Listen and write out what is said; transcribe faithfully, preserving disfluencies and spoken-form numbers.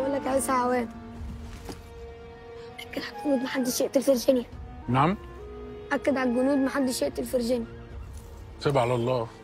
بقول لك يا عيسى عواد، اكد على الجنود محدش يقتل فيرجينيا. نعم؟ اكد على الجنود محدش يقتل فيرجينيا. سيب على الله.